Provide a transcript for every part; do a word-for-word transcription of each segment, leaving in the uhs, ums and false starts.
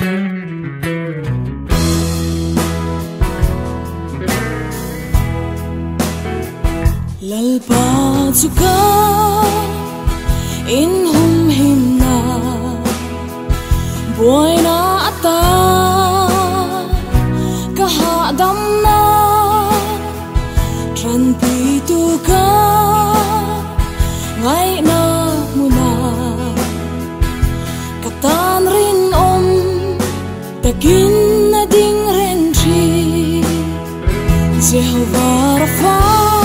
lalpa chuka in hum him na boy na ata ka ha dam na tran pi tu ka ngai na muna katan rin om takin na ding ren tri Jehovah Rapha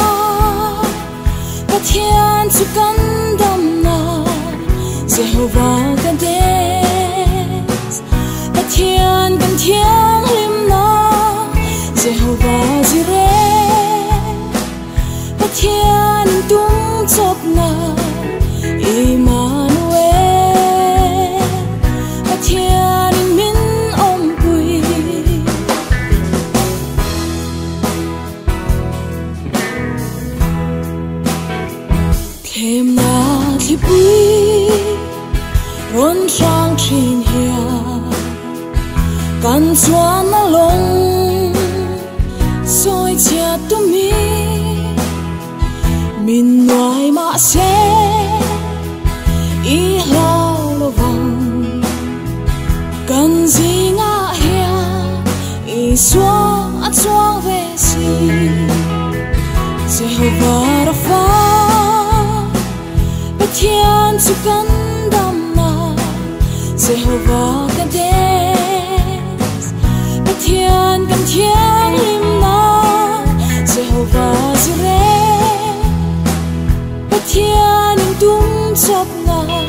Pathian sukan dam na Jehovah Kades Pathian kan thiang lim na Jehovah Jireh Pathian tung chop na Emmanuel Pathian min om pui thêm na thi bui ron sang trin hia kan chuan na long soi chia tu mi min noi ma se i lao lo vang kan zinga hia i suang a chuang ve si Jehovah Rapha Pathian sukan dam na Jehovah Kades Pathian kan thiang lim na Jehovah Jireh Pathian in tung chop na